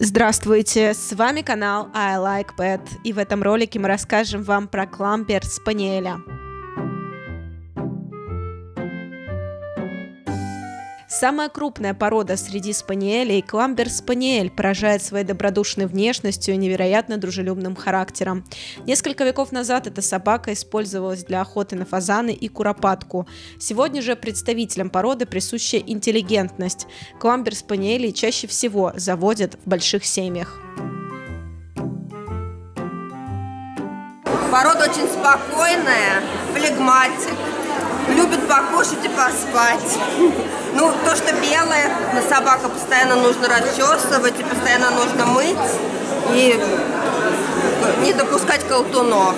Здравствуйте, с вами канал I Like Pet, и в этом ролике мы расскажем вам про Clumber Spaniel. Самая крупная порода среди спаниелей, Clumber Spaniel, поражает своей добродушной внешностью и невероятно дружелюбным характером. Несколько веков назад эта собака использовалась для охоты на фазаны и куропатку. Сегодня же представителям породы присуща интеллигентность. Clumber Spaniel чаще всего заводят в больших семьях. Порода очень спокойная, флегматик, любит покушать и поспать. Ну, то, что белое, на собаку постоянно нужно расчесывать и постоянно нужно мыть, и не допускать колтунов.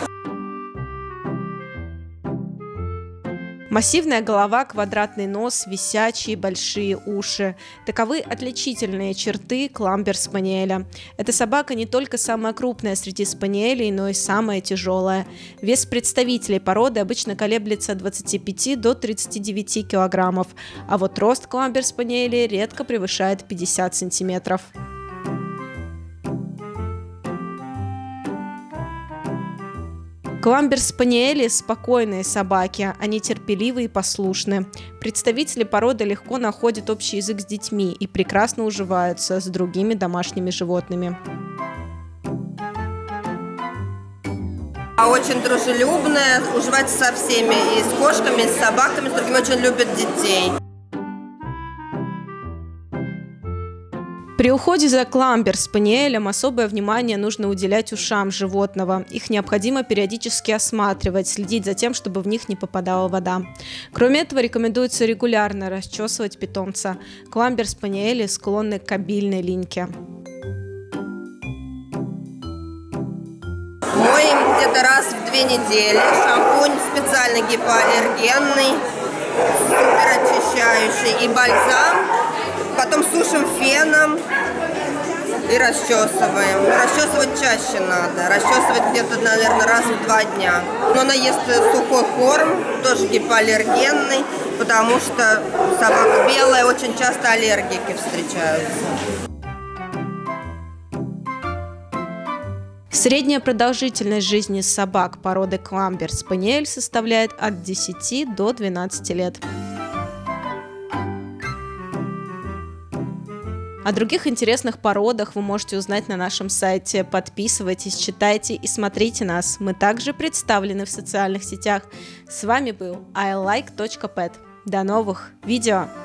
Массивная голова, квадратный нос, висячие большие уши. Таковы отличительные черты Clumber Spaniel. Эта собака не только самая крупная среди спаниелей, но и самая тяжелая. Вес представителей породы обычно колеблется от 25 до 39 килограммов, а вот рост Clumber Spaniel редко превышает 50 сантиметров. Clumber Spaniel – спокойные собаки, они терпеливы и послушны. Представители породы легко находят общий язык с детьми и прекрасно уживаются с другими домашними животными. Очень дружелюбная, уживается со всеми, и с кошками, и с собаками, с другими, очень любит детей. При уходе за Clumber Spaniel особое внимание нужно уделять ушам животного. Их необходимо периодически осматривать, следить за тем, чтобы в них не попадала вода. Кроме этого, рекомендуется регулярно расчесывать питомца. Clumber Spaniel склонны к обильной линьке. Моем где-то раз в 2 недели. Шампунь специально гипоаллергенный, супер очищающий, и бальзам. Потом сушим феном и расчесываем. Расчесывать чаще надо. Расчесывать где-то, наверное, раз в 2 дня. Но она ест сухой корм, тоже гипоаллергенный, потому что собака белая, очень часто аллергики встречаются. Средняя продолжительность жизни собак породы Clumber Spaniel составляет от 10 до 12 лет. О других интересных породах вы можете узнать на нашем сайте. Подписывайтесь, читайте и смотрите нас. Мы также представлены в социальных сетях. С вами был ilike.pet. До новых видео!